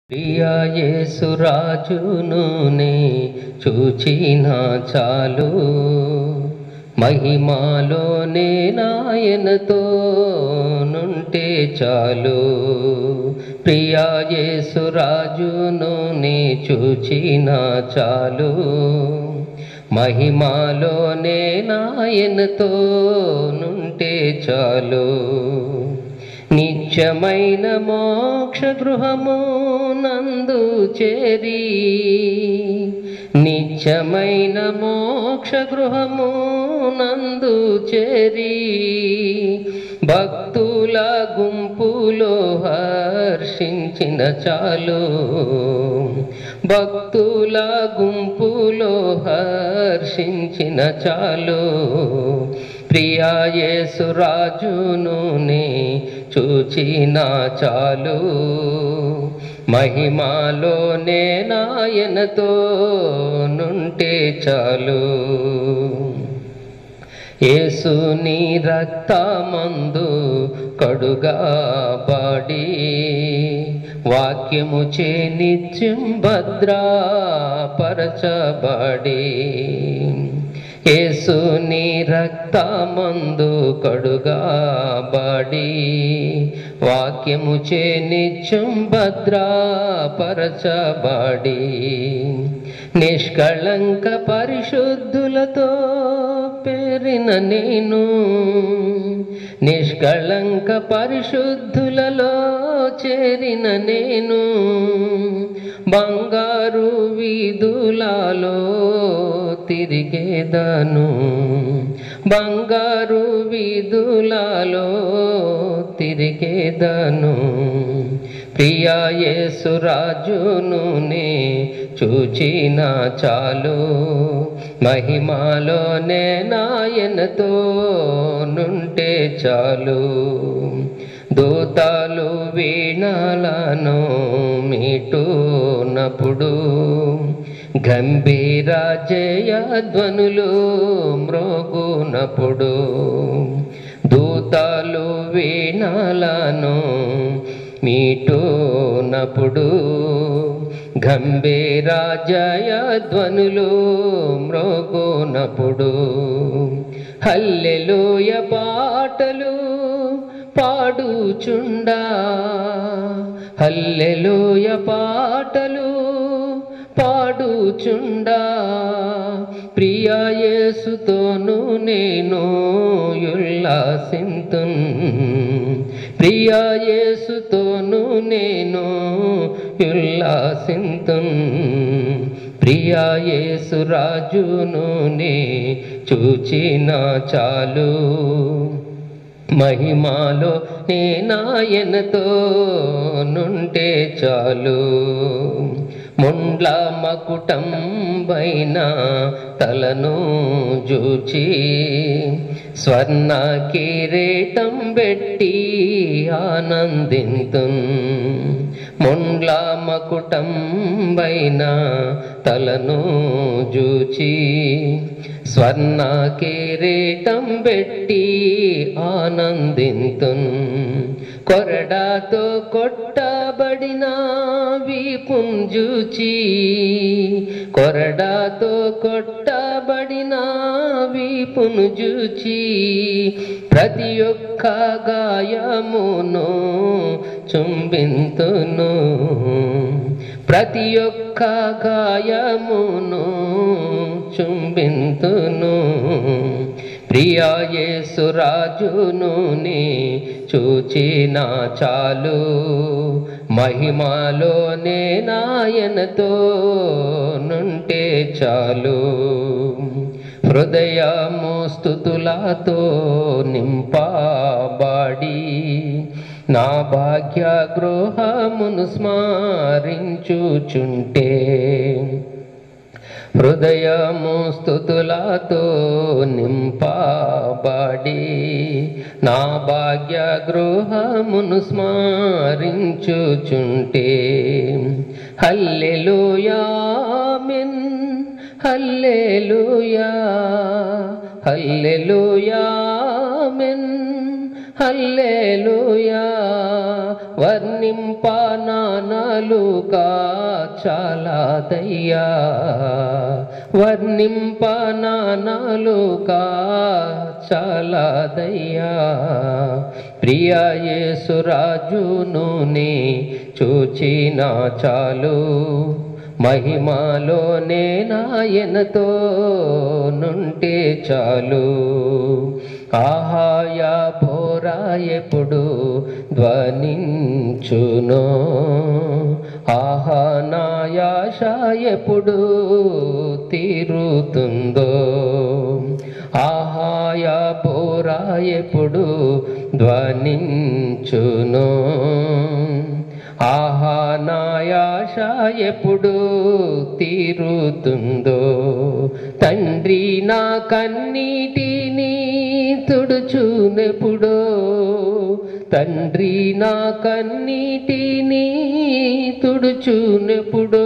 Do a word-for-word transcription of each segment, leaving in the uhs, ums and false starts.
ప్రియా యేసు రాజును నే చూచిన చాలు, మహిమాలోనే నాయనతో నుంటే చాలు. ప్రియా యేసు రాజును నే చూచిన చాలు, మహిమాలోనే నాయనతో నుంటే చాలు. నిత్యమైన మోక్ష గృహము నందు చేరి, నిత్యమైన మోక్ష గృహము నందు చేరి, భక్తుల గుంపులో హర్షించిన చాలు, భక్తుల గుంపులో హర్షించిన చాలు. ప్రియా యేసు రాజును నే చూచిన చాలు, మహిమాలోనే నాయనతో నుంటే చాలు. యేసుని రక్తమందు కడుగబడి, వాక్యము చే నిత్యం భద్రపరచబడి, యేసుని రక్తమందు కడుగబడి, వాక్యము చే నిత్యం భద్రపరచబడి, నిష్కళంక పరిశుద్ధులతో పేరిన నేను, నిష్కళంక పరిశుద్ధులలో చేరిన నేను, బంగారు వీధులలో తిరిగేదను, బంగారు వీధులలో తిరిగేదను. ప్రియా యేసు రాజును నే చూచిన చాలు, మహిమాలోనే నాయనతో నుంటే చాలు. దూతలు వీణలను మీటునప్పుడు, గంభీర జయధ్వనులు మ్రోగునప్పుడు, దూతలు వీణలను మీటునప్పుడు, గంభీర జయధ్వనులు మ్రోగునప్పుడు, హల్లెలూయ పాటలు పాడుచుండా, హల్లెలూయ పాటలు పాడుచుండా, ప్రియా యేసుతోను నేను ఉల్లాసింతున్, ప్రియా యేసుతోను నేను ఉల్లాసింతున్. ప్రియా యేసు రాజును నే చూచిన చాలు, మహిమాలో నే నాయనతో నుంటే చాలు. ముండ్ల మకుటం పైన తలను జూచి, స్వర్ణ కిరీటం పెట్టి ఆనందింతున్, ముండ్ల మకుటం పైన తలను జూచి, స్వర్ణ కిరీటం పెట్టి ఆనందింతున్. కొరడాతో కొట్టబడిన వీపున్ జూచి, కొరడాతో కొట్టబడిన వీపును జూచి, ప్రతి ఒక్క గాయమును చుంబింతును, ప్రతి ఒక్క గాయమును చుంబింతును. ప్రియా యేసు రాజును నే చూచిన చాలు, మహిమాలోనే నాయనతో నుంటే చాలు. హృదయము స్తుతులతో నింపబడి, నా భాగ్య గృహమును స్మరించుచుంటే, హృదయము స్తుతులతో నింపబడి, నా భాగ్య గృహమును స్మరించుచుంటే, హల్లెలూయా ఆమేన్, హల్లెలూయా, హల్లెలూయా ఆమేన్, హల్లెలూయా వర్ణి వర్ణింప నానాలుక చాలాదయ్యా, వర్ణింప నానాలుక చాలాదయ్యా. ప్రియ యేసురాజును నే చూచిన చాలు, మహిమలోనే నాయనతో నుంటే చాలు. ఆహాయ బోరా ఎప్పుడు ధ్వనించునో, ఆహా నాయాశ ఎప్పుడు తీరుతుందో. ఆహాయ బోరా ఎప్పుడు ధ్వనించునో, ఆహా నాయాశ ఎప్పుడు తీరుతుందో. తండ్రి నా కన్నీటిని తుడుచునెప్పుడో, తండ్రి నా కన్నీటిని తుడుచునెప్పుడో.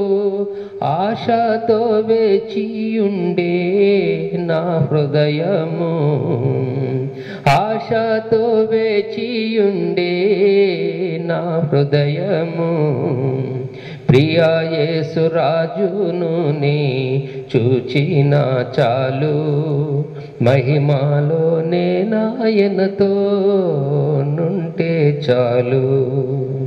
ఆశతో వేచియుండే నా హృదయము, ఆశతో వేచియుండే నా హృదయము. ప్రియ యేసురాజును నే చూచిన చాలు, మహిమలోనే నాయనతో నుంటే చాలు.